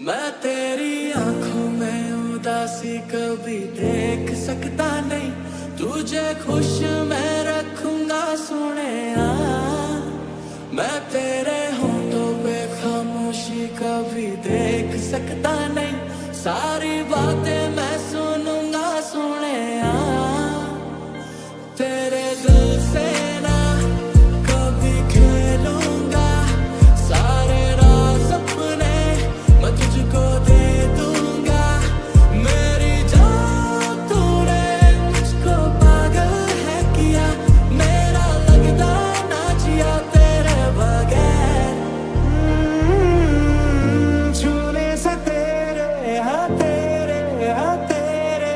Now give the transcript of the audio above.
मैं तेरी आंखों में उदासी कभी देख सकता नहीं, तुझे खुश मैं रखूंगा सोनिया। मैं तेरे होंठों पे खामोशी कभी देख सकता नहीं, सारी बातें मैं सुनूंगा सोनिया। तेरे दिल से ना कभी खेलूंगा, सारे राज अपने मैं तुझको दे दूंगा। मेरी जान तूने मुझको पागल है किया, मेरा लगता ना जिया तेरे बगैर। छूने से तेरे हाँ